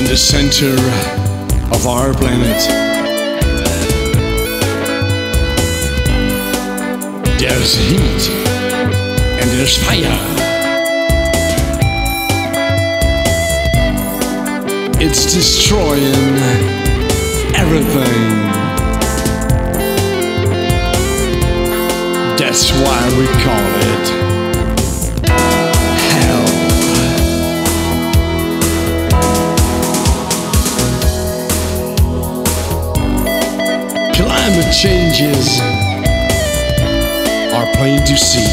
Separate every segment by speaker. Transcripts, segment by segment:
Speaker 1: the center of our planet, there's heat and there's fire. It's destroying everything. That's why we call it hell. Climate changes are plain to see.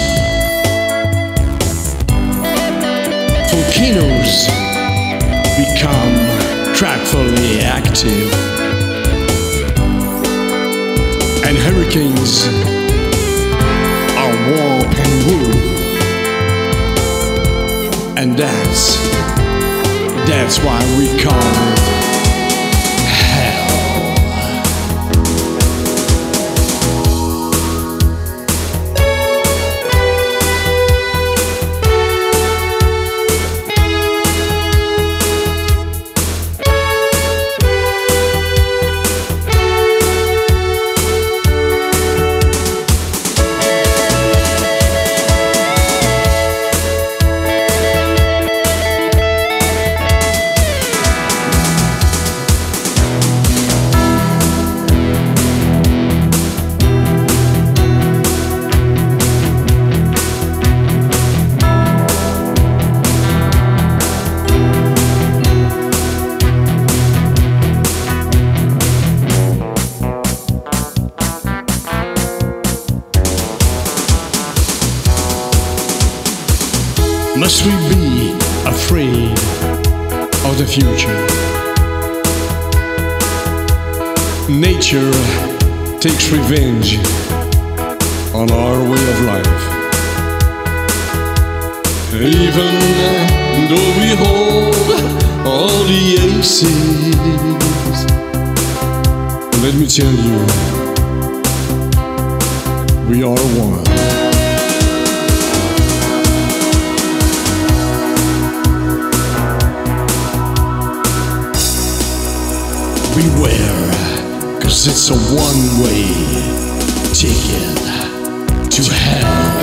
Speaker 1: Volcanoes become dreadfully active, and hurricanes are warm and woo. And that's why we call it hell. Must we be afraid of the future? Nature takes revenge on our way of life. Even though we hold all the aces, let me tell you, we are one. Beware, 'cause it's a one-way ticket to hell.